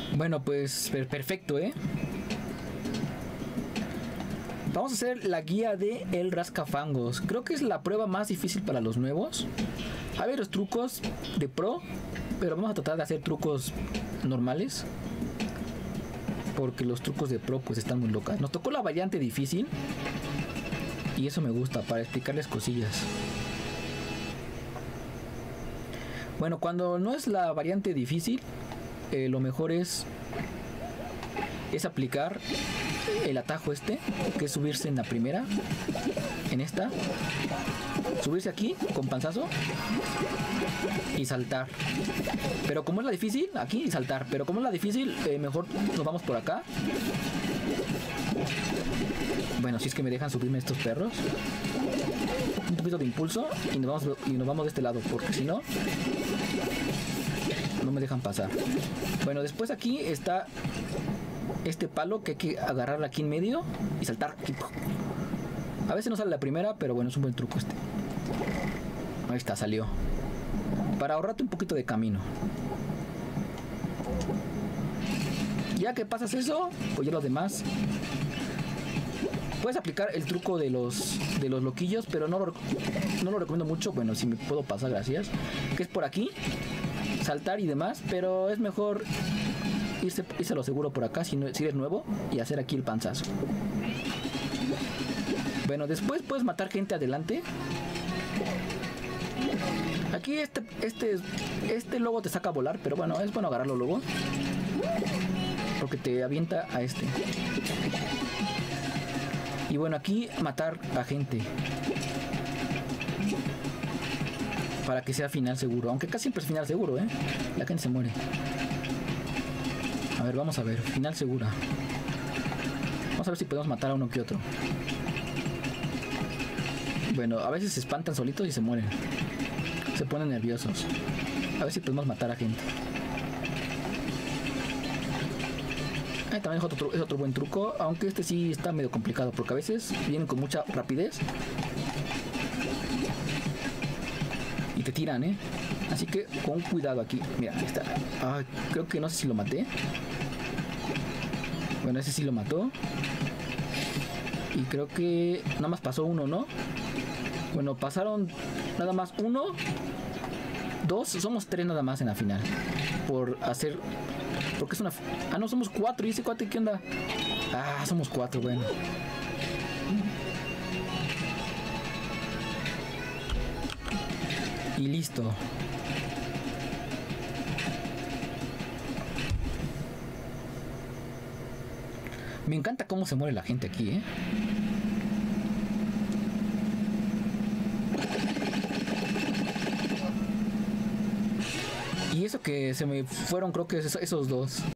Bueno, pues perfecto, ¿eh? Vamos a hacer la guía de el rascafangos. Creo que es la prueba más difícil para los nuevos. Hay los trucos de pro, pero vamos a tratar de hacer trucos normales, porque los trucos de pro pues están muy locas. Nos tocó la variante difícil y eso me gusta para explicarles cosillas. Bueno, cuando no es la variante difícil, lo mejor es aplicar el atajo este, que es subirse en la primera, en esta, subirse aquí con panzazo y saltar. Pero como es la difícil, aquí y saltar. Pero como es la difícil, mejor nos vamos por acá. Bueno, si es que me dejan subirme estos perros. Un poquito de impulso y nos vamos de este lado, porque si no, no me dejan pasar. Bueno, después aquí está este palo que hay que agarrar aquí en medio y saltar. A veces no sale la primera, pero bueno, es un buen truco este. Ahí está, salió. Para ahorrarte un poquito de camino. Ya que pasas eso, pues ya los demás. Puedes aplicar el truco de los loquillos, pero no lo recomiendo mucho. Bueno, si me puedo pasar, gracias. Que es por aquí, saltar y demás, pero es mejor irse a lo seguro por acá si eres nuevo y hacer aquí el panzazo. Bueno, después puedes matar gente adelante. Aquí este lobo te saca a volar, pero bueno, es bueno agarrarlo luego, porque te avienta a este. Y bueno, aquí matar a gente para que sea final seguro, aunque casi siempre es final seguro, la gente se muere. A ver, vamos a ver, final segura. Vamos a ver si podemos matar a uno que otro. Bueno, a veces se espantan solitos y se mueren. Se ponen nerviosos. A ver si podemos matar a gente. También es otro buen truco, aunque este sí está medio complicado, porque a veces vienen con mucha rapidez y te tiran, así que con cuidado aquí. Mira, ahí está. Creo que no sé si lo maté. Bueno, ese sí lo mató. Y creo que nada más pasó uno, ¿no? Bueno, pasaron nada más uno, dos, somos tres nada más en la final. Por hacer... Porque es una... no, somos cuatro. ¿Y ese cuate qué onda? Somos cuatro, bueno. Y listo. Me encanta cómo se muere la gente aquí, Y eso que se me fueron, creo que esos dos.